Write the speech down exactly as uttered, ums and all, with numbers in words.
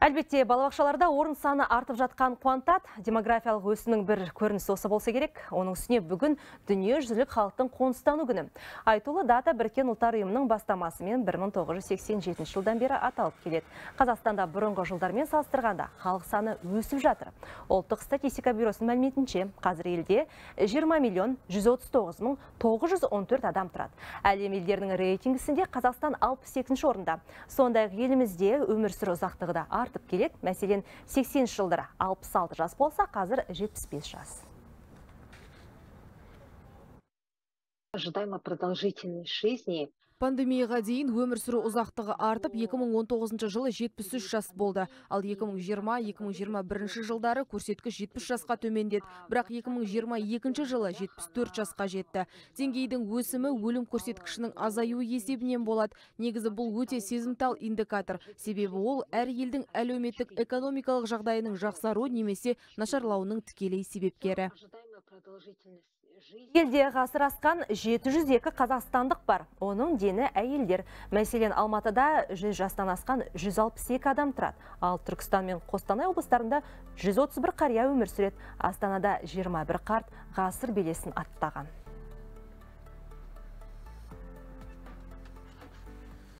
Әлбетте, балабақшаларда орын саны артып жатқан қуантады. Демографиялық өсімнің бір көрінісі осы болса керек. Оның үстіне бүгін дүниежүзілік халықтың қоныстану күні. Айтулы дата Біріккен ұлттар ұйымының бастамасымен бір мың тоғыз жүз сексен жетінші жылдан бері аталып келеді. Қазақстанда бұрынғы жылдармен салыстырғанда халық саны өсіп жатыр. Ұлттық статистика бюросының мәліметінше, қазір елде жиырма миллион жүз отыз тоғыз мың тоғыз жүз он төрт адам тұрады. Әлем елдерінің рейтингісінде Қазақстан алпыс екінші орында. Сондай-ақ елімізде өмір сүру ұзақтығы да артып келеді. Мәселен, сексенінші жылдары алпыс алты жас болса, қазір жетпіс бес жас. Ожидаемо продолжительность жизни. Пандемияға дейін өмір сүру ұзақтығы артып, екі мың он тоғызыншы жылы жетпіс үш жас болды. Ал екі мың жиырма - екі мың жиырма бірінші жылдары көрсеткіш жетпіс жасқа төмендеді. Бірақ екі мың жиырма екінші жылы жетпіс төрт жасқа жетті. Деңгейдің өсімі өлім көрсеткішінің азаюы есебінен болады. Негізі бұл өте сезімтал индикатор. Себебі ол әр елдің әлеуметтік экономикалық жағдайының жақсару немесе нашарлауының тікелей себепкері. Елде ғасыр асқан жеті жүз екі қазақстандық бар. Оның дені әйелдер. Мәселен, Алматыда жүз жастан асқан жүз алпыс екі адам тұрады. Ал Түркістан мен Қостанай облыстарында жүз отыз бір қария өмір сүреді. Астанада жиырма бір қарт ғасыр белесін аттаған.